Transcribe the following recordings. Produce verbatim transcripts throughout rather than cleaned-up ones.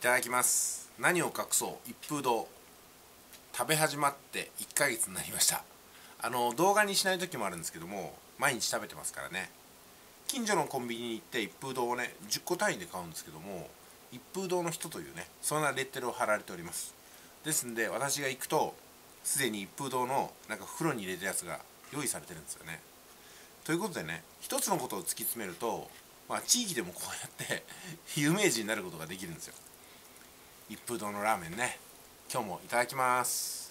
ただきます。何を隠そう一風堂食べ始まっていっかげつになりました。あの動画にしない時もあるんですけども、毎日食べてますからね。近所のコンビニに行って一風堂をねじゅっこ単位で買うんですけども、一風堂の人というねそんなレッテルを貼られております。ですんで私が行くとすでに一風堂のなんか袋に入れたやつが用意されてるんですよね。ということでね、一つのことを突き詰めると、まあ、地域でもこうやって有名人になることができるんですよ。一風堂のラーメンね、今日もいただきます。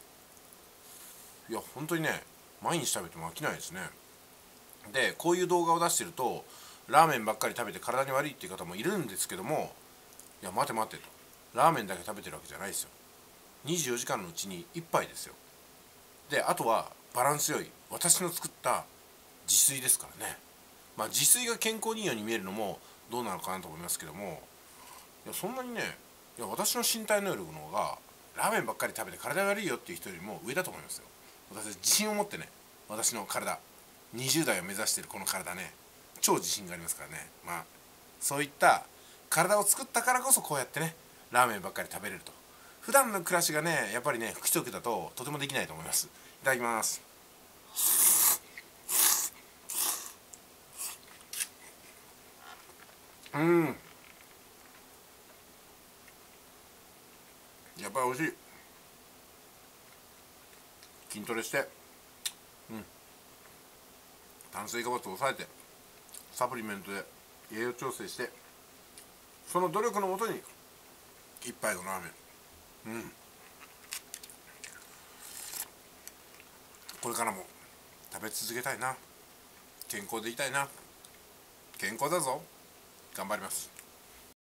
いや本当にね、毎日食べても飽きないですね。でこういう動画を出してると、ラーメンばっかり食べて体に悪いっていう方もいるんですけども、いや待て待てと、ラーメンだけ食べてるわけじゃないですよ。にじゅうよじかんのうちにいっぱいですよ。であとはバランス良い私の作った自炊ですからね。まあ自炊が健康にいいように見えるのもどうなのかなと思いますけども、いやそんなにね、いや私の身体能力の方がラーメンばっかり食べて体が悪いよっていう人よりも上だと思いますよ。私自信を持ってね、私の体にじゅう代を目指しているこの体ね、超自信がありますからね。まあそういった体を作ったからこそこうやってねラーメンばっかり食べれると。普段の暮らしがねやっぱりね不規則だととてもできないと思います。いただきます。うん、やっぱり美味しい。筋トレして、うん、炭水化物を抑えてサプリメントで栄養調整して、その努力のもとに一杯のラーメン、うん、これからも食べ続けたいな。健康でいたいな。健康だぞ。頑張ります。